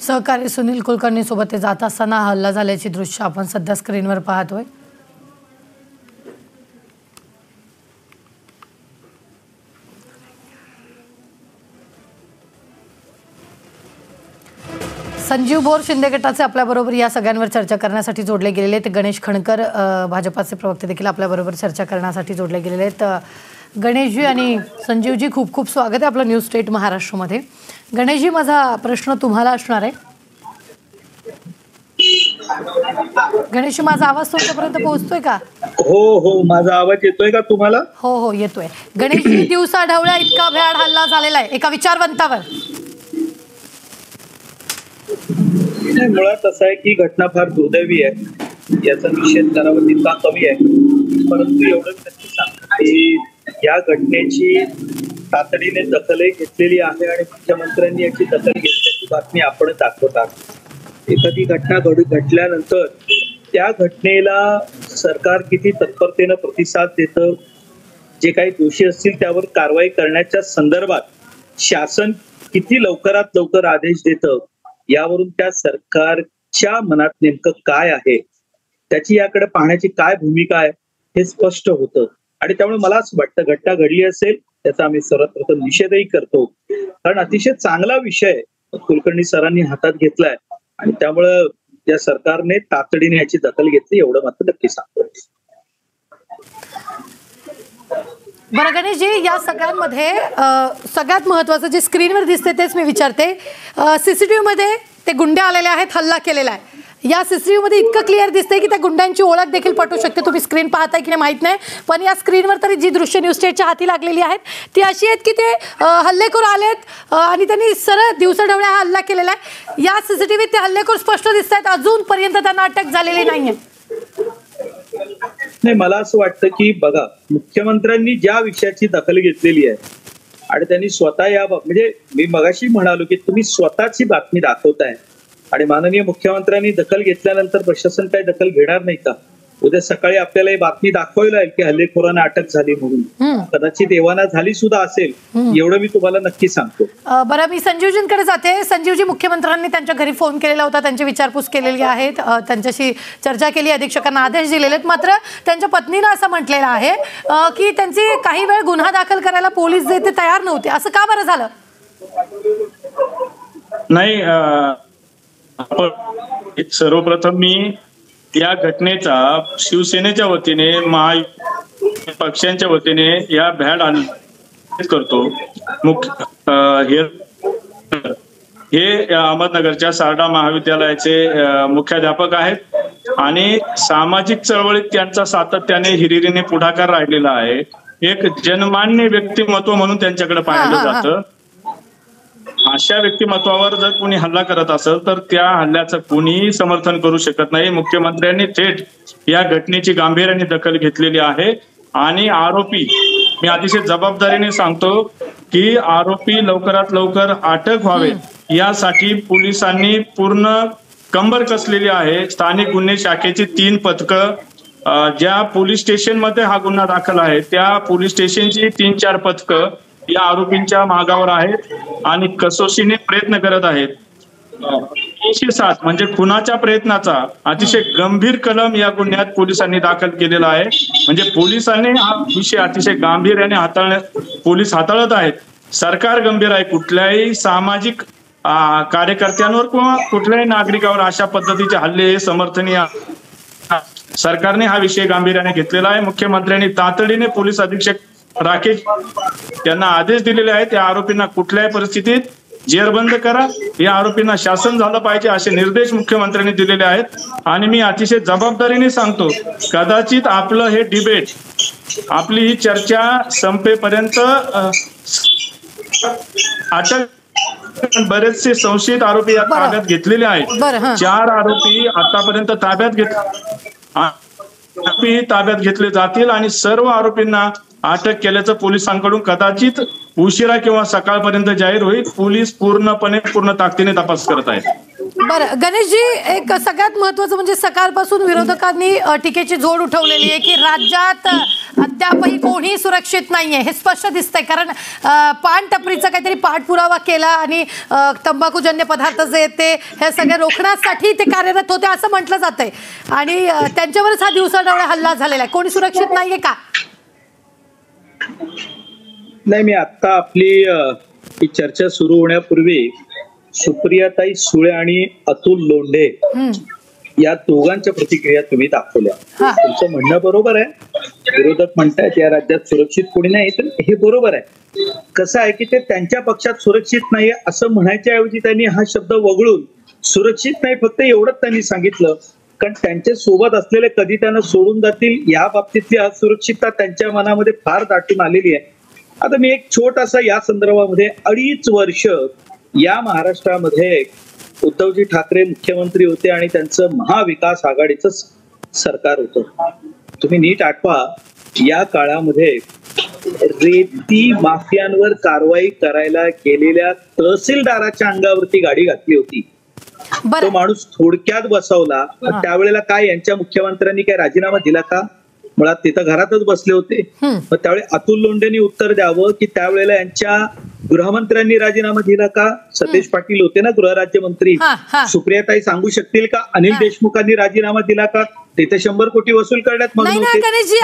सहकारी सुनील कुलकर्णी सोबत ते जात असताना हल्ला झाल्याची दृश्य आपण सध्या स्क्रीनवर पाहतोय। संजीव बोर शिंदे गटाचे आपल्याबरोबर या सगळ्यांवर चर्चा करण्यासाठी जोडले गेलेले आहेत। गणेश खणकर भाजपाचे प्रवक्ते देखील आपल्याबरोबर चर्चा करण्यासाठी जोडले गेलेले आहेत। गणेशजी आणि संजीवजी खूप खूप स्वागत आहे आपलं न्यूज स्टेट महाराष्ट्रमध्ये। गणेशजी, माझा प्रश्न तुम्हाला असणार आहे। गणेशजी, माझा आवाज तुमच्यापर्यंत पोहोचतोय का? हो हो, माझा आवाज येतोय का तुम्हाला? हो हो येतोय। गणेशजी, दिवसा ढवळ्या इतका भ्याड हल्ला झालेला आहे एका विचारवंतावर। मुळात असं आहे की घटना फार दुर्दैवी आहे, याचा निषेध करावा तितका कमी आहे, परंतु एवढं नक्की सांगतो की या घटनेची तातडीने दखलही घेतलेली आहे आणि मुख्यमंत्र्यांनी याची दखल घेतल्याची बातमी आपण दाखवतात। एखादी घटना घडल्यानंतर त्या घटनेला सरकार किती तत्परतेनं प्रतिसाद देतं, जे काही दोषी असतील त्यावर कारवाई करण्याच्या संदर्भात शासन किती लवकरात लवकर आदेश देतं, यावरून त्या सरकारच्या मनात नेमकं काय आहे, त्याची याकडे पाहण्याची काय भूमिका आहे हे स्पष्ट होतं। आणि त्यामुळे मला असं वाटतं घटना घडली असेल त्याचा आम्ही सर्वप्रथम निषेधही करतो, कारण अतिशय चांगला विषय कुलकर्णी सरांनी हातात घेतलाय आणि त्यामुळं या सरकारने तातडीने याची दखल घेतली एवढं मात्र नक्की सांगतो। बरं गणेशजी, या सगळ्यांमध्ये सगळ्यात महत्त्वाचं जे स्क्रीनवर दिसते तेच मी विचारते। सीसीटीव्ही मध्ये ते गुंडे आलेले आहेत, हल्ला केलेला आहे। या सीसीटीव्ही मध्ये इतकं क्लिअर दिसतंय की त्या गुंड्यांची ओळख देखील पटू शकते। तुम्ही स्क्रीन पाहताय की नाही माहित नाही, पण या स्क्रीनवर तरी जी दृश्य न्यूज स्टेटच्या हाती लागलेली आहेत ती अशी आहेत की ते हल्लेखोर आलेत आणि त्यांनी सरळ दिवसाढवळ्या हा हल्ला केलेला आहे। या सीसीटीव्हीत ते हल्लेखोर स्पष्ट दिसत आहेत, अजूनपर्यंत त्यांना अटक झालेली नाहीये। नाही, मला असं वाटतं की बघा, मुख्यमंत्र्यांनी ज्या विषयाची दखल घेतलेली आहे आणि त्यांनी स्वतः या म्हणजे मी मगाशी म्हणालो की तुम्ही स्वतःची बातमी दाखवताय आणि माननीय मुख्यमंत्र्यांनी दखल घेतल्यानंतर प्रशासन काही दखल घेणार नाही का? उद्या सकाळी आपल्याला ही बातमी दाखवावी लागेल की हल्लेखोरांना अटक झाली म्हणून, कदाचित एव्हाना झाली सुद्धा असेल, एवढं मी तुम्हाला नक्की सांगतो। बरं, मी संजीवजींकडे जाते। संजीवजी, मुख्यमंत्र्यांनी त्यांच्या घरी फोन केलेला होता, त्यांची विचारपूस केलेली आहे, त्यांच्याशी चर्चा केली, अधीक्षकांना आदेश दिलेले आहेत, मात्र त्यांच्या पत्नीनं असं म्हटलेलं आहे की त्यांची काही वेळ गुन्हा दाखल करायला पोलीस जे ते तयार नव्हते। असं का बरं झालं? नाही, सर्वप्रथम मी या घटनेचा शिवसेनेच्या वतीने, पक्षांच्या वतीने या भ्याड करतो। हे अहमदनगरच्या सारडा महाविद्यालयाचे मुख्याध्यापक आहेत आणि सामाजिक चळवळीत त्यांचा सातत्याने हिरिरीने पुढाकार राहिलेला आहे। एक जनमान्य व्यक्तिमत्व म्हणून त्यांच्याकडे पाहिलं जातं। अशा व्यक्तिमत्वावर जर कोणी हल्ला करत असेल तर त्या हल्ल्याचं कोणीही समर्थन करू शकत नाही। मुख्यमंत्र्यांनी थेट या घटनेची गांभीर्याने दखल घेतलेली आहे आणि आरोपी, मी अतिशय जबाबदारीने सांगतो की आरोपी लवकरात लवकर अटक व्हावे यासाठी पोलिसांनी पूर्ण कंबर कसलेली आहे। स्थानिक गुन्हे शाखेची 3 पथकं, ज्या पोलीस स्टेशन मध्ये हा गुन्हा दाखल आहे त्या पोलीस स्टेशनची 3-4 पथकं या आरोपींच्या मागावर आहेत आणि कसोशीने प्रयत्न करत आहेत। 307 म्हणजे खुनाच्या प्रयत्नाचा अतिशय गंभीर कलम या गुन्ह्यात पोलिसांनी दाखल केलेला आहे। म्हणजे पोलिसांनी हा विषय अतिशय गांभीर्याने पोलीस हाताळत आहेत। सरकार गंभीर आहे। कुठल्याही सामाजिक कार्यकर्त्यांवर किंवा कुठल्याही नागरिकावर अशा पद्धतीचे हल्ले हे समर्थनीय, सरकारने हा विषय गांभीर्याने घेतलेला आहे। मुख्यमंत्र्यांनी तातडीने पोलीस अधीक्षक राकेश त्यांना आदेश दिलेले आहेत, या आरोपींना कुठल्याही परिस्थितीत जेरबंद करा, या आरोपींना शासन झालं पाहिजे असे निर्देश मुख्यमंत्र्यांनी दिलेले आहेत। आणि मी अतिशय जबाबदारीने सांगतो, कदाचित आपलं हे डिबेट, आपली ही चर्चा संपेपर्यंत अटक बरेचसे संशयित आरोपी या ताब्यात घेतलेले आहेत। 4 आरोपी आतापर्यंत ताब्यात घेतले जातील आणि सर्व आरोपींना अटक केल्याचं पोलिसांकडून कदाचित उशिरा किंवा सकाळपर्यंत जाहीर होईल। पोलीस पूर्ण ताकदीने तपास करत आहेत। बरं गणेशजी, एक सगळ्यात महत्वाचं म्हणजे सकाळपासून विरोधकांनी टीकेची झोड उठवलेली आहे की राज्यात अद्यापही कोणी सुरक्षित नाहीये, हे स्पष्ट दिसतंय. कारण पान टपरीचा काहीतरी पाठपुरावा केला आणि तंबाखूजन्य पदार्थ जे आहेत ते हे सगळे रोखण्यासाठी ते कार्यरत होते असं म्हटलं जातंय आणि त्यांच्यावरच हा दिवसाढवळ्या हल्ला झालेला आहे. कोणी सुरक्षित नाहीये का? नाही, मी आता आपली ही चर्चा सुरू होण्यापूर्वी सुप्रियाताई सुळे आणि अतुल लोंढे या दोघांच्या प्रतिक्रिया तुम्ही दाखवल्या. तुमचं म्हणणं बरोबर आहे. विरोधक म्हणतायत या राज्यात सुरक्षित कोणी नाही, तर हे बरोबर आहे. कसं आहे की ते त्यांच्या पक्षात सुरक्षित नाही असं म्हणायच्या ऐवजी त्यांनी हा शब्द वगळून सुरक्षित नाही फक्त एवढंच त्यांनी सांगितलं. कारण त्यांच्या सोबत असलेले कधी त्यांना सोडून जातील या बाबतीतली असुरक्षितता त्यांच्या मनामध्ये फार दाटून आलेली आहे. आता मी एक छोटासा या संदर्भामध्ये 2.5 वर्ष या महाराष्ट्रामध्ये उद्धवजी ठाकरे मुख्यमंत्री होते आणि त्यांचं महाविकास आघाडीचं सरकार होतं. तुम्ही नीट आठवा, या काळामध्ये रेती माफियांवर कारवाई करायला गेलेल्या तहसीलदाराच्या अंगावरती गाडी घातली होती. तो माणूस थोडक्यात बसवला. त्यावेळेला काय यांच्या मुख्यमंत्र्यांनी काय राजीनामा दिला का? मुळात तिथं घरातच बसले होते. मग त्यावेळी अतुल लोंढेंनी उत्तर द्यावं की त्यावेळेला यांच्या गृहमंत्र्यांनी राजीनामा दिला का? सतेज पाटील होते ना गृहराज्यमंत्री. सुप्रियाताई सांगू शकतील का अनिल देशमुखांनी राजीनामा दिला का? तिथे 100 कोटी वसूल करण्यात मग्न होते.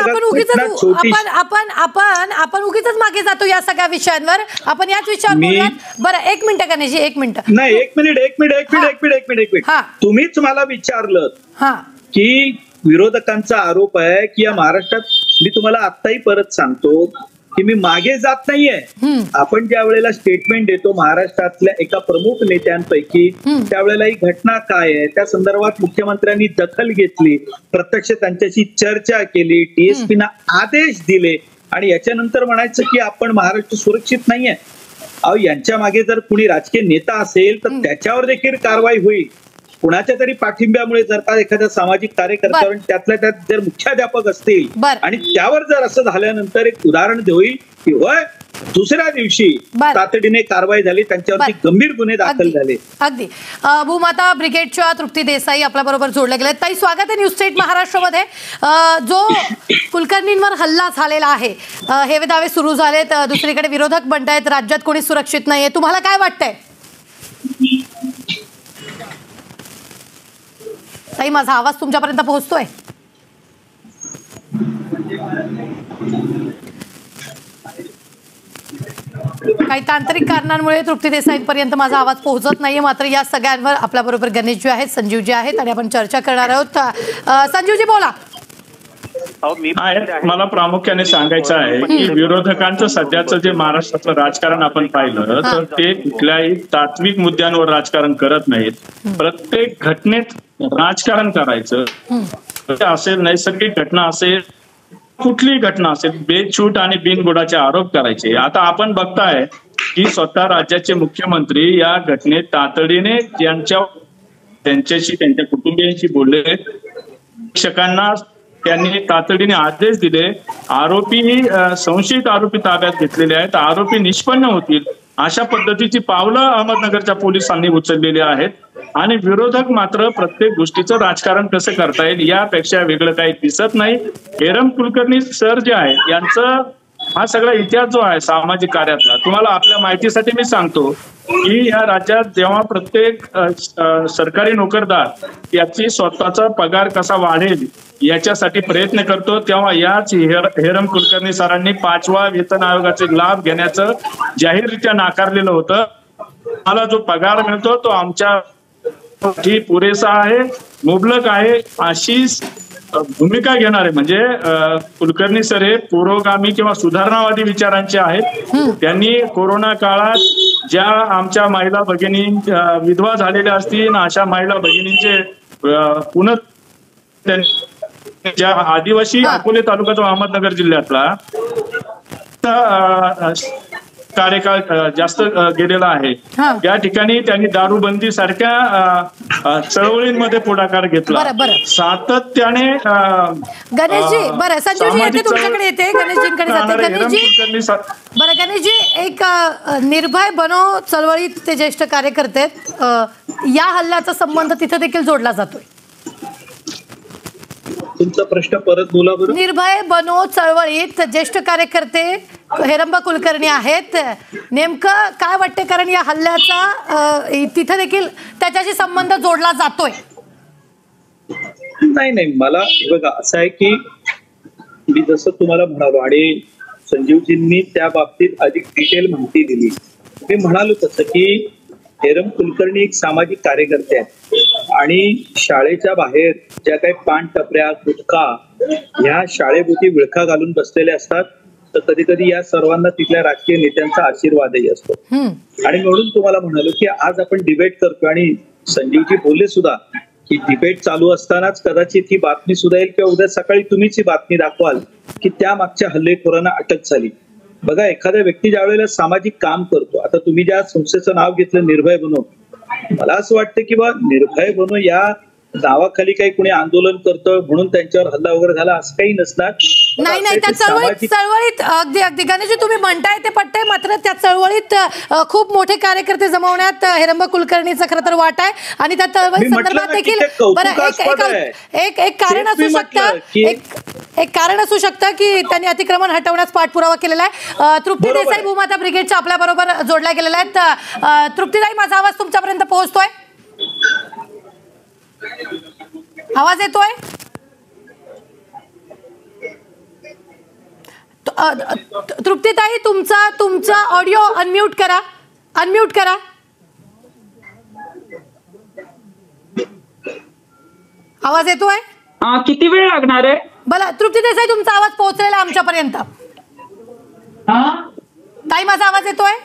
आपण उगीच मागे जातो या सगळ्या विषयांवर. आपण याच विषयावर बोलूयात. बरं, 1 मिनिट गणेशजी, 1 मिनिट. नाही, 1 मिनिट. तुम्हीच मला विचारलं की विरोधकांचा आरोप आहे की या महाराष्ट्रात, मी तुम्हाला आत्ताही परत सांगतो की मी मागे जात नाहीये. आपण ज्या वेळेला स्टेटमेंट देतो महाराष्ट्रातल्या एका प्रमुख नेत्यांपैकी, त्यावेळेला ही घटना काय आहे त्या संदर्भात मुख्यमंत्र्यांनी दखल घेतली, प्रत्यक्ष त्यांच्याशी चर्चा केली, DSP ना आदेश दिले आणि याच्यानंतर म्हणायचं की आपण महाराष्ट्र सुरक्षित नाहीये. अहो, यांच्या मागे जर कुणी राजकीय नेता असेल तर त्याच्यावर देखील कारवाई होईल. कुणाच्या तरी पाठिंब्यामुळे जर का एखाद्या सामाजिक कार्यकर्त्यावर, त्यातल्या त्यात जर मुख्याध्यापक असतील आणि त्यावर जर असं झाल्यानंतर एक उदाहरण होईल की होय दुसऱ्या दिवशी तातडीने कारवाई झाली, त्यांच्यावरती गंभीर गुन्हे दाखल झाले. अगदी. भूमाता ब्रिगेडच्या तृप्ती देसाई आपल्या बरोबर जोडल्या गेल्या. ताई, स्वागत आहे न्यूज स्टेट महाराष्ट्रामध्ये. जो कुलकर्णींवर हल्ला झालेला आहे, हे दावे सुरू झालेत. दुसरीकडे विरोधक म्हणतायत राज्यात कोणी सुरक्षित नाहीये. तुम्हाला काय वाटतंय? ताई, माझा आवाज तुमच्यापर्यंत पोहोचतोय? काही तांत्रिक कारणांमुळे तृप्ती देसाईंपर्यंत माझा आवाज पोहोचत नाहीये. मात्र या सगळ्यांवर आपल्या बरोबर गणेशजी आहेत, संजीवजी आहेत आणि आपण चर्चा करणार आहोत. संजीवजी, बोला. मला प्रामुख्याने सांगायचं आहे की विरोधकांचं सध्याचं जे महाराष्ट्रातलं राजकारण आपण पाहिलं तर ते कुठल्याही तात्विक मुद्द्यांवर राजकारण करत नाहीत. प्रत्येक घटनेत राजकारण करायचं असेल, नैसर्गिक घटना असेल, कुठलीही घटना असेल, बेछूट आणि बिनबुडाचे आरोप करायचे. आता आपण बघताय की स्वतः राज्याचे मुख्यमंत्री या घटनेत तातडीने त्यांच्याशी, त्यांच्या कुटुंबियांशी बोलले. शिक्षकांना त्यांनी तातडीने आदेश दिले. आरोपी, संशयित आरोपी ताब्यात घेतलेले आहेत. आरोपी निष्पन्न होतील अशा पद्धतीची पावलं अहमदनगरच्या पोलिसांनी उचललेली आहेत. आणि विरोधक मात्र प्रत्येक गोष्टीचं राजकारण कसं करता येईल यापेक्षा वेगळं काही दिसत नाही. हेरम कुलकर्णी सर जे आहे यांचं हा सगळा इतिहास जो आहे सामाजिक कार्यातला, तुम्हाला आपल्या माहितीसाठी मी सांगतो की या राज्यात जेव्हा प्रत्येक सरकारी नोकरदार याची स्वतःचा पगार कसा वाढेल याच्यासाठी प्रयत्न करतो, तेव्हा याच हेरम कुलकर्णी सरांनी 5व्या वेतन आयोगाचे लाभ घेण्याचं जाहीररित्या नाकारलेलं होतं. मला जो पगार मिळतो तो आमच्या पुरेसा आहे, मुबलक आहे, अशी भूमिका घेणारे म्हणजे कुलकर्णी सर हे पुरोगामी किंवा सुधारणावादी विचारांचे आहेत. त्यांनी कोरोना काळात ज्या आमच्या महिला भगिनी विधवा झालेल्या असतील अशा महिला भगिनींचे ज्या आदिवासी अकोले तालुक्याचा अहमदनगर जिल्ह्यातला कार्यकाळ जास्त गेलेला आहे. हा. या ठिकाणी त्यांनी दारूबंदी सारख्या चळवळींमध्ये पुढाकार घेतला. सातत्याने गणेशजी, बरं संजीवजी येते तुमच्याकडे, येते गणेशजींकडे जाते. गणेशजी बरं, गणेशजी एक निर्भय बनो चळवळीत ते ज्येष्ठ कार्यकर्ते आहेत, या हल्ल्याचा संबंध तिथे देखील जोडला जातोय. तुमचा प्रश्न परत बोला बरं. निर्भय बनो चळवळीत ज्येष्ठ कार्यकर्ते हेरंब कुलकर्णी आहेत, नेमकं काय वाटते, कारण या हल्ल्याचा तिथे देखील त्याच्याशी संबंध जोडला जातोय. नाही, मला बघा असं आहे की मी जसं तुम्हाला म्हणालो आणि संजीवजींनी त्या बाबतीत अधिक डिटेल माहिती दिली. मी म्हणालो तसं की हेरंब कुलकर्णी एक सामाजिक कार्यकर्ते आहेत आणि शाळेच्या बाहेर ज्या काही पान टपऱ्या, गुटखा ह्या शाळेभोवती विळखा घालून बसलेले असतात, तर कधी कधी या सर्वांना तिथल्या राजकीय नेत्यांचा आशीर्वादही असतो. आणि म्हणून तुम्हाला म्हणालो की आज आपण डिबेट करतो आणि संजीवजी बोलले सुद्धा की डिबेट चालू असतानाच कदाचित ही बातमी सुद्धा येईल किंवा उद्या सकाळी तुम्हीच ही बातमी दाखवाल की त्या मागच्या हल्लेखोरांना अटक झाली. बघा, एखाद्या व्यक्ती ज्या वेळेला सामाजिक काम करतो, आता तुम्ही ज्या संस्थेचं नाव घेतलं निर्भय बनो, मला असं वाटतं की बा निर्भय बनो या नावाखाली काही कोणी आंदोलन करतं म्हणून त्यांच्यावर हल्ला वगैरे झाला असं काही नसणार. नाही, त्या चळवळीत अगदी गणेशजी तुम्ही म्हणताय ते पटतंय, मात्र त्या चळवळीत खूप मोठे कार्यकर्ते जमवण्यात हेरंब कुलकर्णीचा खरं तर वाटा आहे आणि त्या चळवळी संदर्भात देखील एक कारण असू शकतं, एक कारण असू शकतं की त्यांनी अतिक्रमण हटवण्यास पाठपुरावा केलेला आहे. तृप्ती देसाई भूमाता ब्रिगेडच्या आपल्या बरोबर जोडल्या गेलेल्या आहेत. तृप्तीताई, माझा आवाज तुमच्यापर्यंत पोहोचतोय? आवाज येतोय? तृप्तीताई, तुमचा ऑडिओ अनम्यूट करा. आवाज येतोय? किती वेळ लागणार आहे? बला तृप्ती देसाई, तुमचा आवाज पोहोचलेला आमच्यापर्यंत. ताई, माझा आवाज येतोय?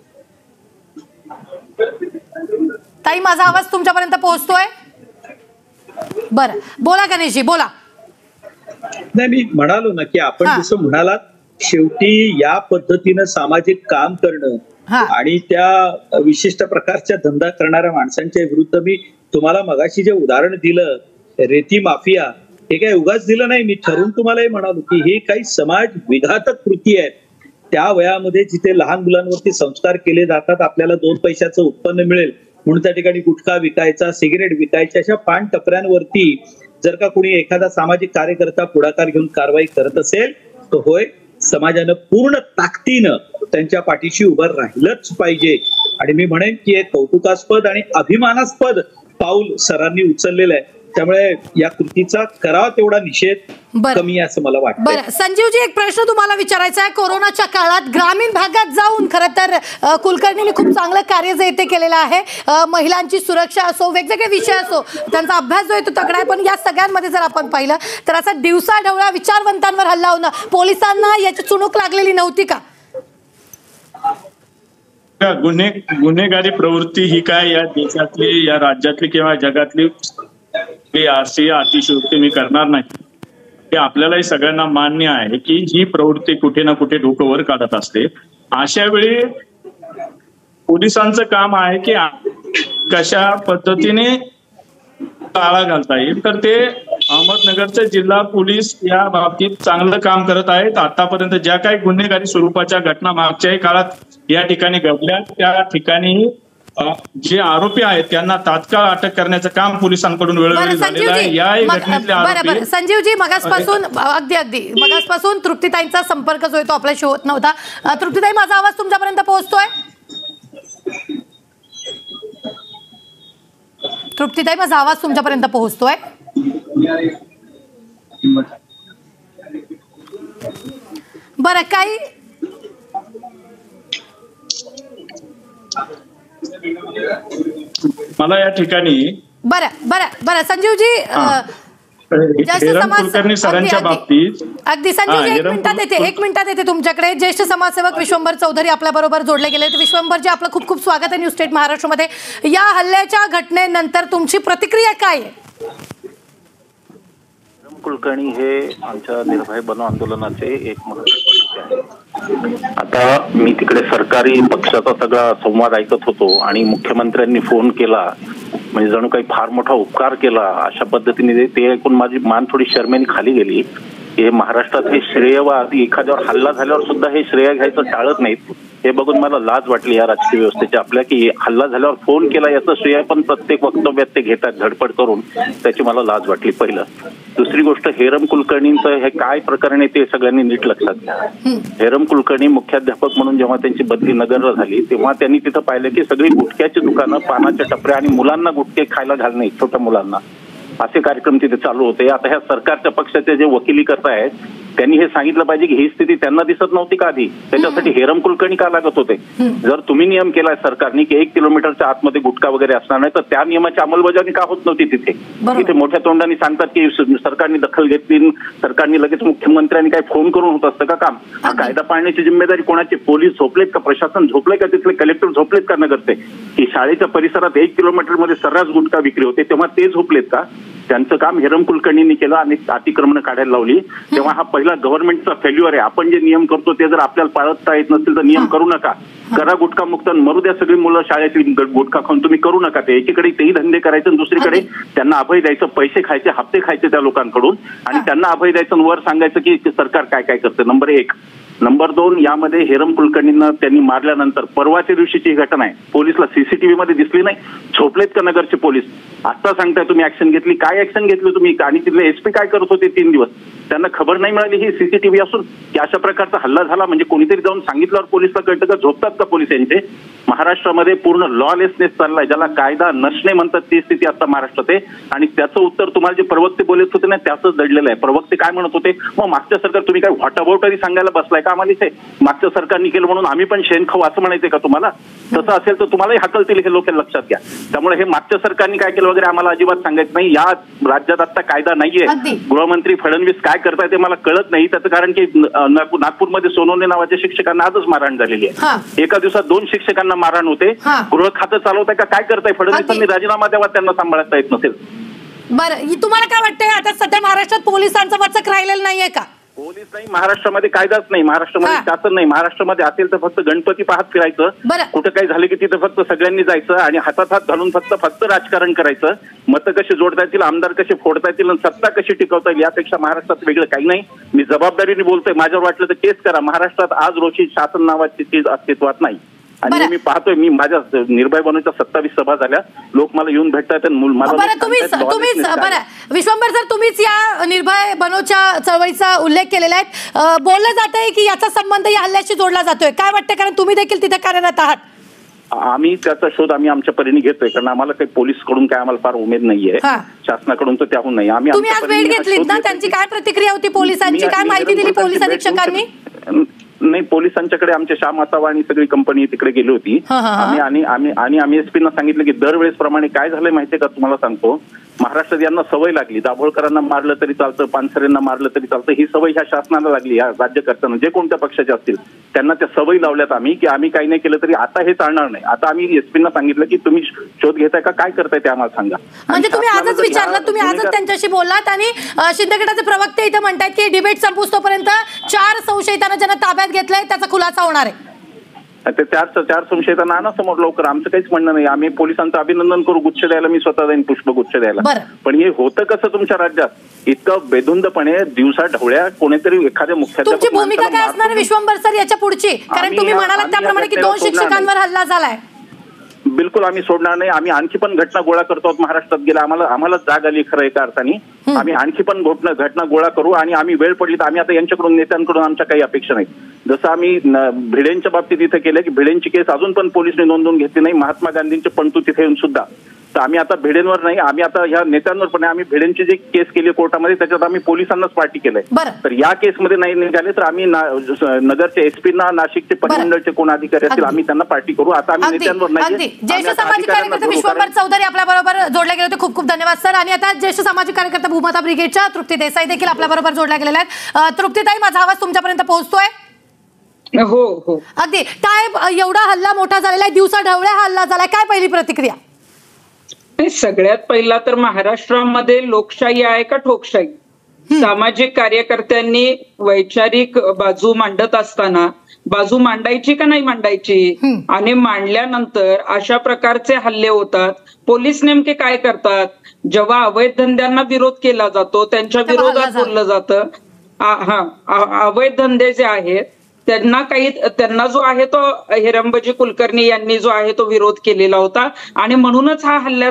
ताई, माझा आवाज तुमच्यापर्यंत पोहोचतोय? बरं, बोला गणेशजी, बोला. नाही, मी म्हणालो ना की आपण जसं म्हणालात, शेवटी या पद्धतीनं सामाजिक काम करणं आणि त्या विशिष्ट प्रकारच्या धंदा करणाऱ्या माणसांच्या विरुद्ध मी तुम्हाला मगाशी जे उदाहरण दिलं, रेती माफिया, हे काही उगाच दिलं नाही. मी ठरवून तुम्हाला हे म्हणालो की हे काही समाज विघातक कृती आहेत. त्या वयामध्ये जिथे लहान मुलांवरती संस्कार केले जातात, आपल्याला 2 पैशाचं उत्पन्न मिळेल म्हणून त्या ठिकाणी गुटखा विकायचा, सिगरेट विकायच्या, अशा पान टपऱ्यांवरती जर का कोणी एखादा सामाजिक कार्यकर्ता पुढाकार घेऊन कारवाई करत असेल तर होय, समाजानं पूर्ण ताकदीनं त्यांच्या पाठीशी उभं राहिलंच पाहिजे. आणि मी म्हणेन की एक कौतुकास्पद आणि अभिमानास्पद पाऊल सरांनी उचललेलं आहे. त्यामुळे या कृतीचा करावा तेवढा निषेध कमी असं मला वाटतं. बरं, संजीवजी, एक प्रश्न तुम्हाला विचारायचा आहे. कोरोनाच्या काळात ग्रामीण भागात जाऊन खरं तर कुलकर्णींनी खूप चांगलं कार्य जे ते केलेलं आहे. महिलांची सुरक्षा असो, वेगवेगळे विषय असो, त्यांचा अभ्यास जो आहे तो तगडा आहे. पण या सगळ्यांमध्ये जर आपण पाहिलं तर असा दिवसाढवळा विचारवंतांवर हल्ला होणं, पोलिसांना याची चुणूक लागलेली नव्हती का? गुन्हेगारी प्रवृत्ती ही काय या देशातली, या राज्यातली किंवा जगातली अशी अतिशयोक्ती मी करणार नाही. हे आपल्यालाही सगळ्यांना मान्य आहे की ही प्रवृत्ती कुठे ना कुठे डोकं वर काढत असते. अशा वेळी पोलिसांचं काम आहे की कशा पद्धतीने ताळा घालता येईल. तर ते अहमदनगरचे जिल्हा पोलीस या बाबतीत चांगलं काम करत आहेत. आतापर्यंत ज्या काही गुन्हेगारी स्वरूपाच्या घटना मागच्याही काळात या ठिकाणी घडल्या, त्या ठिकाणी जे आरोपी आहेत त्यांना तात्काळ अटक करण्याचं काम पोलिसांकडून वेळोवेळी झालेलं आहे. याही घटनेतले आरोपी. संजीवजी, मगासपासून तृप्तीताईंचा संपर्क जो आहे तो आपल्याशी होत नव्हता. तृप्तीताई, माझा आवाज तुमच्यापर्यंत पोहोचतोय? तृप्तीताई, माझा आवाज तुमच्यापर्यंत पोहोचतोय? बरं, काही मला या ठिकाणी बरं संजीवजी, कुलकर्णी सरांच्या बाबतीत अगदी संजीवजी, एक मिनिटात येते तुमच्याकडे. ज्येष्ठ समाजसेवक विश्वंभर चौधरी आपल्या बरोबर जोडले गेले. विश्वंभरजी, आपलं खूप खूप स्वागत आहे न्यूज स्टेट महाराष्ट्रामध्ये. या हल्ल्याच्या घटनेनंतर तुमची प्रतिक्रिया काय आहे? कुलकर्णी हे आमच्या निर्भय बनो आंदोलनाचे एक महत्त्वाचे नेते आहेत. आता मी तिकडे सरकारी पक्षाचा सगळा संवाद ऐकत होतो आणि मुख्यमंत्र्यांनी फोन केला म्हणजे जणू काही फार मोठा उपकार केला अशा पद्धतीने ते ऐकून माझी मान थोडी शरमेने खाली गेली. हे महाराष्ट्रात हे श्रेयवाद एखाद्यावर हल्ला झाल्यावर सुद्धा हे श्रेय घ्यायचं टाळत नाहीत. हे बघून मला लाज वाटली या राजकीय व्यवस्थेच्या आपल्या की हल्ला झाल्यावर फोन केला याचं श्रेय पण प्रत्येक वक्तव्यात ते घेतात धडपड करून. त्याची मला लाज वाटली पहिलं. दुसरी गोष्ट हेरम कुलकर्णींचं हे काय प्रकरण आहे ते सगळ्यांनी नीट लक्षात घ्या. हेरम कुलकर्णी मुख्याध्यापक म्हणून जेव्हा त्यांची बदली नगरला झाली तेव्हा त्यांनी तिथं पाहिलं की सगळी गुटख्याची दुकानं, पानाच्या टपऱ्या आणि मुलांना गुटखे खायला घालणे छोट्या मुलांना असे कार्यक्रम तिथे चालू होते. आता ह्या सरकारच्या पक्षाचे जे वकिली करतायत त्यांनी हे सांगितलं पाहिजे की ही स्थिती त्यांना दिसत नव्हती का आधी, त्याच्यासाठी हेरम कुलकर्णी का लागत होते. जर तुम्ही नियम केलाय सरकारने की 1 किलोमीटरच्या आतमध्ये गुटखा वगैरे असणार नाही तर त्या नियमाची अंमलबजावणी का होत नव्हती तिथे. तिथे मोठ्या तोंडाने सांगतात की सरकारने दखल घेतली, सरकारने लगेच मुख्यमंत्र्यांनी काय फोन करून होत असतं का काम. हा कायदा पाळण्याची जिम्मेदारी कोणाची, पोलीस झोपलेत का, प्रशासन झोपलंय का, तिथले कलेक्टर झोपलेत का नगरचे की शाळेच्या परिसरात 1 किलोमीटरमध्ये सर्रास गुटखा विक्री होते तेव्हा ते झोपलेत का. त्यांचं काम हेरम कुलकर्णींनी केलं आणि अतिक्रमण काढायला लावली. तेव्हा हा पहिला गव्हर्नमेंटचा फेल्युअर आहे. आपण जे नियम करतो ते जर आपल्याला पाळता येत नसतील तर नियम करू नका. करा गुटखा मुक्त, मरू द्या सगळी मुलं शाळेतील गुटखा खाऊन, तुम्ही करू नका ते. एकीकडे तेही धंदे करायचे आणि दुसरीकडे त्यांना अभय द्यायचं, पैसे खायचे, हप्ते खायचे त्या लोकांकडून आणि त्यांना अभय द्यायचं आणि वर सांगायचं की सरकार काय काय करते. नंबर 1. नंबर 2, यामध्ये हेरम कुलकर्णींना त्यांनी मारल्यानंतर परवाच्या दिवशीची ही घटना आहे. पोलिसला सीसीटीव्ही मध्ये दिसली नाही, झोपलेत का नगरचे पोलीस. आता सांगताय तुम्ही ऍक्शन घेतली, काय ऍक्शन घेतली तुम्ही. आणि तिथले एसपी काय करत होते 3 दिवस, त्यांना खबर नाही मिळाली ही सीसीटीव्ही असून की अशा प्रकारचा हल्ला झाला म्हणजे कोणीतरी जाऊन सांगितल्यावर पोलिसला कळतं का. झोपतात का पोलीस यांचे. महाराष्ट्रामध्ये पूर्ण लॉलेसनेस चाललाय, ज्याला कायदा नसणे म्हणतात ती स्थिती आता महाराष्ट्रात आहे. आणि त्याचं उत्तर तुम्हाला जे प्रवक्ते बोलत होते ना त्याचंच दडलेलं आहे. प्रवक्ते काय म्हणत होते, मग मागच्या सरकार तुम्ही काय व्हॉट अबाउट सांगायला बसलाय का आम्हाला इथे. मागच्या सरकारने केलं म्हणून आम्ही पण शेण खाऊ असं म्हणायचंय का तुम्हाला. तसं असेल तर तुम्हालाही हाकलतील हे लोक, लक्षात घ्या. त्यामुळे हे मागच्या सरकारने काय केलं वगैरे आम्हाला अजिबात सांगायचं नाही. या राज्यात आता कायदा नाहीये. गृहमंत्री फडणवीस काय करताय ते मला कळत नाही. त्याचं कारण की नागपूरमध्ये सोनवणे नावाच्या शिक्षकांना आजच मारहाण झालेली आहे. एका दिवसात 2 शिक्षकांना मारहाण होते. गृह खातं चालवताय का काय करताय. फडणवीसांनी राजीनामा द्यावा, त्यांना सांभाळता येत नसेल. बरं, तुम्हाला काय वाटतंय आता सध्या महाराष्ट्रात पोलिसांचं वचक राहिलेलं नाहीये का. पोलीस नाही, महाराष्ट्रामध्ये कायदाच नाही, महाराष्ट्रामध्ये शासन नाही. महाराष्ट्रामध्ये असेल तर फक्त गणपती पाहत फिरायचं, कुठं काही झालं की तिथं फक्त सगळ्यांनी जायचं आणि हातात हात घालून फक्त राजकारण करायचं. मतं कशी जोडता येतील, आमदार कसे फोडता येतील आणि सत्ता कशी टिकवता येईल यापेक्षा महाराष्ट्रात वेगळं काही नाही. मी जबाबदारीने बोलतोय. माझ्यावर वाटलं तर केस करा. महाराष्ट्रात आज रोजी शासन नावाची चीज अस्तित्वात नाही. आणि मी पाहतोय, मी माझ्या निर्भय बनवच्या 27 सभा झाल्या, लोक मला येऊन भेटतात. विश्वंभर सर, तुम्हीच या निर्भय बनवच्या चळवळीचा उल्लेख केलेला आहे. बोललं जात आहे की याचा संबंध या हल्ल्याशी जोडला जातोय. काय वाटतं, कारण तुम्ही देखील तिथे कार्यरत आहात. आम्ही त्याचा शोध आमच्या परीने घेतोय, कारण आम्हाला काही पोलीस कडून काय आम्हाला फार उमेद नाहीये, शासनाकडून तर त्याहून नाही. तुम्ही आज भेट घेतलीत ना, त्यांची काय प्रतिक्रिया होती पोलिसांची, काय माहिती दिली पोलीस अधीक्षकांनी. नाही, पोलिसांच्याकडे आमच्या श्याम असावा आणि सगळी कंपनी तिकडे गेली होती. आम्ही एसपीना सांगितलं की दरवेळेस प्रमाणे काय झालंय माहितीये का, तुम्हाला सांगतो. महाराष्ट्रात यांना सवय लागली, दाभोळकरांना मारलं तरी चालतं, पानसरेंना मारलं तरी चालतं. ही सवय ह्या शासनाला लागली, या राज्यकर्त्यांना, जे कोणत्या पक्षाचे असतील त्यांना त्या सवयी लावल्यात आम्ही की आम्ही काही नाही केलं तरी आता हे चालणार नाही. आता आम्ही एसपीना सांगितलं की तुम्ही शोध घेताय का, काय करताय ते आम्हाला सांगा. म्हणजे तुम्ही आजच विचारलं, तुम्ही आजच त्यांच्याशी बोललात आणि शिंदे गटाचे प्रवक्ते इथे म्हणतात की डिबेट संपुस्तोपर्यंत 4 संशयितांना ज्यांना ताब्यात घेतलंय त्याचा खुलासा होणार आहे. ते 4 संशयितांना आणा समोर लवकर. आमचं काहीच म्हणणं नाही. आम्ही पोलिसांचं अभिनंदन करू, गुच्छ द्यायला मी स्वतः जाईन, पुष्पगुच्छ द्यायला. पण हे होतं कसं तुमच्या राज्यात, इतकं बेधुंदपणे दिवसा ढवळ्या कोणीतरी एखाद्या मुख्याध्यापक. तुमची भूमिका काय असणार विश्वंभर सर याच्या पुढची, कारण तुम्ही म्हणालात त्याप्रमाणे की 2 शिक्षकांवर हल्ला झालाय. बिलकुल आम्ही सोडणार नाही. आम्ही आणखी पण घटना गोळा करतो महाराष्ट्रात. गेल्या आम्हाला जाग आली खरं एका अर्थाने. आम्ही आणखी पण घटना गोळा करू आणि आम्ही वेळ पडली तर आम्ही आता यांच्याकडून, नेत्यांकडून आमच्या काही अपेक्षा नाही. जसं आम्ही भिडेंच्या बाबतीत इथे केलं की भिडेंची केस अजून पण पोलिसने नोंदवून घेतली नाही, महात्मा गांधींचे पणतू तिथे येऊन सुद्धा. तर आम्ही आता भिडेंवर नाही, आम्ही आता ह्या नेत्यांवर पण आम्ही भिडेंची जी केस केली कोर्टामध्ये त्याच्यात आम्ही पोलिसांनाच पार्टी केलंय. तर या केसमध्ये नाही निघाले तर आम्ही नगरचे एसपीना, नाशिकचे परिमंडळचे कोण अधिकारी असतील आम्ही त्यांना पार्टी करू. आता आम्ही नेत्यांवर नाही. ज्येष्ठ सामाजिक कार्यकर्ते विश्वंभर चौधरी आपल्या बरोबर जोडले गेले होते. खूप खूप धन्यवाद सर. आणि आता ज्येष्ठ सामाजिक कार्यकर्ता भूमाता ब्रिगेडच्या तृप्ती देसाई देखील आपल्या बरोबर जोडल्या गेलेल्या आहेत. तृप्तीताई, माझा आवाज तुमच्यापर्यंत पोहोचतोय? हो हो, अगदी. काय एवढा हल्ला मोठा झालेला आहे, दिवसा ढवळ्या हल्ला झालाय, काय पहिली प्रतिक्रिया? सगळ्यात पहिला तर महाराष्ट्रामध्ये लोकशाही आहे का ठोकशाही? सामाजिक कार्यकर्त्यांनी वैचारिक बाजू मांडत असताना बाजू मांडायची का नाही मांडायची, आणि मांडल्यानंतर अशा प्रकारचे हल्ले होतात. पोलीस नेमके काय करतात, जेव्हा अवैध धंद्यांना विरोध केला जातो त्यांच्या विरोधात बोललं जातं. अवैध धंदे जे आहेत त्यांना जो आहे तो हेरंबजी कुलकर्णी यांनी जो आहे तो विरोध केलेला होता, आणि म्हणूनच हा हल्ला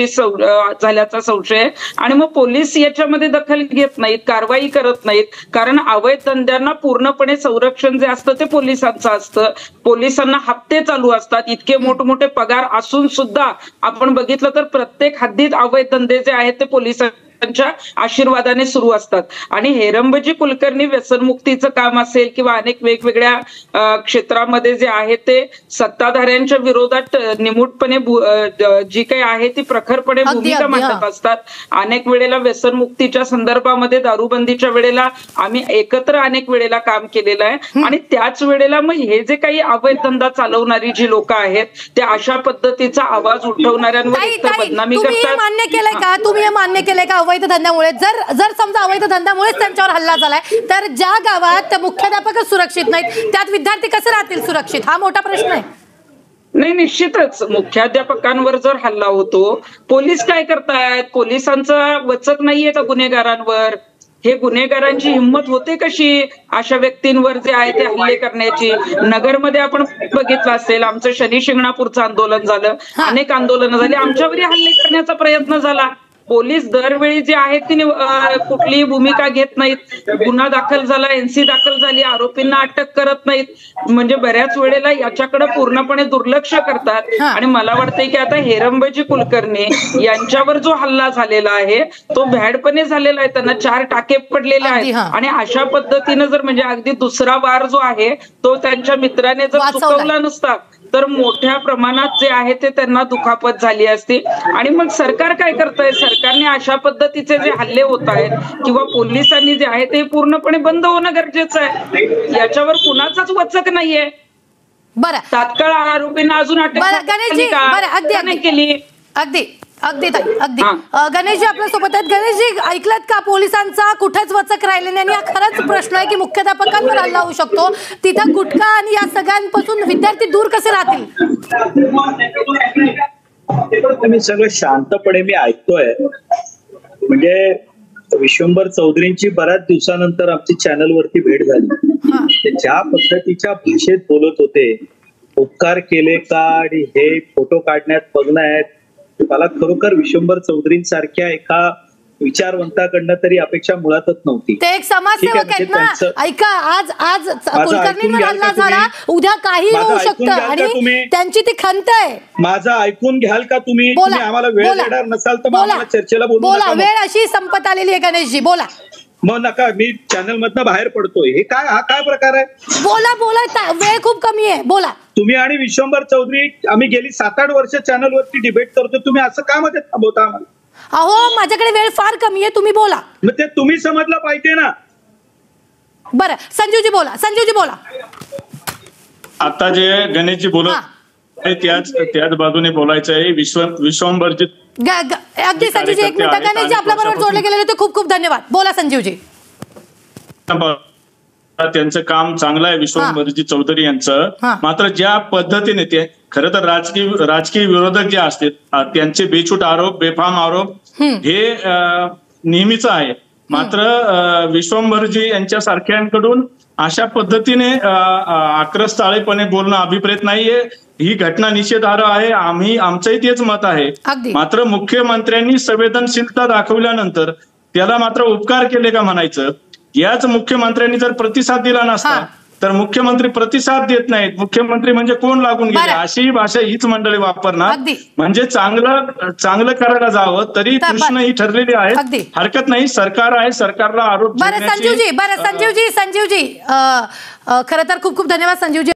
झाल्याचा संशय. आणि मग पोलीस याच्यामध्ये दखल घेत नाहीत, कारवाई करत नाहीत, कारण अवैध धंद्यांना पूर्णपणे संरक्षण जे असतं ते पोलिसांचं असतं. पोलिसांना हप्ते चालू असतात, इतके मोठमोठे पगार असून सुद्धा आपण बघितलं तर प्रत्येक हद्दीत अवैध धंदे जे आहेत ते पोलिसांच्या आशीर्वादाने सुरू असतात. आणि हेरंबजी कुलकर्णी व्यसनमुक्तीचं काम असेल किंवा अनेक वेगवेगळ्या क्षेत्रामध्ये जे आहे ते सत्ताधाऱ्यांच्या विरोधात निमूटपणे जी काही आहे ती प्रखरपणे भूमिका मांडत असतात. अनेक वेळेला व्यसनमुक्तीच्या संदर्भामध्ये दारूबंदीच्या वेळेला आम्ही एकत्र अनेक वेळेला काम केलेलं आहे, आणि त्याच वेळेला मग हे जे काही अवैध धंदा चालवणारी जी लोक आहेत ते अशा पद्धतीचा आवाज उठवणाऱ्यांवर बदनामी करतात. मान्य केलंय का तुम्ही, हे मान्य केलंय का अवैध धंद्यामुळे जर समजा अवैध धंद्यामुळेच त्यांच्यावर हल्ला झालाय तर ज्या गावात मुख्याध्यापकच सुरक्षित नाहीत त्यात विद्यार्थी कसे राहतील सुरक्षित, हा मोठा प्रश्न आहे. नाही, निश्चितच मुख्याध्यापकांवर जर हल्ला होतो, पोलीस काय करतायत, पोलिसांचा वचक नाहीये का गुन्हेगारांवर? हे गुन्हेगारांची हिंमत होते कशी अशा व्यक्तींवर जे आहे ते हल्ले करण्याची? नगरमध्ये आपण बघितलं असेल, आमचं शनी शिंगणापूरचं आंदोलन झालं, अनेक आंदोलनं झाली, आमच्यावरही हल्ले करण्याचा प्रयत्न झाला. पोलीस दरवेळी जे आहे ती कुठलीही भूमिका घेत नाहीत. गुन्हा दाखल झाला, एनसी दाखल झाली, आरोपींना अटक करत नाहीत. म्हणजे बऱ्याच वेळेला याच्याकडे पूर्णपणे दुर्लक्ष करतात. आणि मला वाटतंय की आता हेरंबजी कुलकर्णी यांच्यावर जो हल्ला झालेला आहे तो भ्याडपणे झालेला आहे, त्यांना 4 टाके पडलेले आहेत. आणि अशा पद्धतीनं जर म्हणजे अगदी दुसरा वार जो आहे तो त्यांच्या मित्राने जर चुकवला नसता तर मोठ्या प्रमाणात जे आहे ते त्यांना दुखापत झाली असती. आणि मग सरकार काय करतंय, सरकारने अशा पद्धतीचे जे हल्ले होत आहेत किंवा पोलिसांनी जे आहे ते पूर्णपणे बंद होणं गरजेचं आहे. याच्यावर कुणाचाच वचक नाहीये. बरं, तात्काळ आरोपींना अजून अटक नाही केली. अगदी गणेशजी आपल्या सोबत आहेत. गणेशजी, ऐकलत का, पोलिसांचा कुठेच वचक राहिले नाही. आणि हा खरंच प्रश्न आहे की मुख्याध्यापकांवर हल्ला होऊ शकतो, तिथं गुटखा आणि या सगळ्यांपासून विद्यार्थी दूर कसे राहतील? मी सगळं शांतपणे मी ऐकतोय. म्हणजे विश्वंभर चौधरींची बऱ्याच दिवसानंतर आमची चॅनलवरती भेट झाली. ते ज्या पद्धतीच्या भाषेत बोलत होते, उपकार केले का आणि हे फोटो काढण्यात मग्न आहेत, मला खरोखर विश्वंभर चौधरींसारख्या एका विचारवंताकडनं तरी अपेक्षा मुळातच नव्हती. ते एक समाजसेवक आहेत ना. ऐका, आज कुलकर्णींवर हल्ला झाला, उद्या काही होऊ शकतं आणि त्यांची ती खंत आहे. माझं ऐकून घ्याल का तुम्ही? आम्हाला वेळ देणार नसाल तर मला चर्चेला बोला. वेळ अशी संपत आलेली आहे गणेशजी, बोला. मग नका, मी चॅनल मधनं बाहेर पडतोय. हे काय, हा काय प्रकार आहे? बोला, वेळ खूप कमी आहे, बोला. तुम्ही आणि विश्वंभर चौधरी आम्ही गेली 7-8 वर्ष चॅनलवरती डिबेट करतो, तुम्ही असं का मध्ये थांबवता आम्हाला? अहो, माझ्याकडे वेळ फार कमी आहे, तुम्ही बोला. मग ते तुम्ही समजलं पाहिजे ना. बरं, संजीवजी बोला. आता जे गणेशजी बोलत त्याच बाजूने बोलायचं आहे. विश्वंभरजी अगदी संजीवजी, एक मिनिट. गणेशजी आपल्या बरोबर जोडले गेलेले ते खूप खूप धन्यवाद. बोला संजीवजी. त्यांचं काम चांगलं आहे विश्वंभरजी चौधरी यांचं. मात्र ज्या पद्धतीने ते खरं तर राजकीय विरोधक जे असतात त्यांचे बेछूट आरोप, बेफाम आरोप हे नेहमीच आहे. मात्र विश्वंभरजी यांच्या सारख्यांकडून अशा पद्धतीने आक्रस्ताळेपणे बोलणं अभिप्रेत नाहीये. ही घटना निषेधार्ह आहे. आमचंही तेच मत आहे. मात्र मुख्यमंत्र्यांनी संवेदनशीलता दाखवल्यानंतर त्याला मात्र उपकार केले का म्हणायचं? याच मुख्यमंत्र्यांनी जर प्रतिसाद दिला नसता तर मुख्यमंत्री प्रतिसाद देत नाहीत, मुख्यमंत्री म्हणजे कोण लागून गेले, अशी भाषा हीच मंडळी वापरणार. म्हणजे चांगलं करायला जावं तरी कृष्ण ही ठरलेली आहे. हरकत नाही, सरकार आहे, सरकारला आरोप. संजीवजी खरं तर खूप खूप धन्यवाद संजीवजी.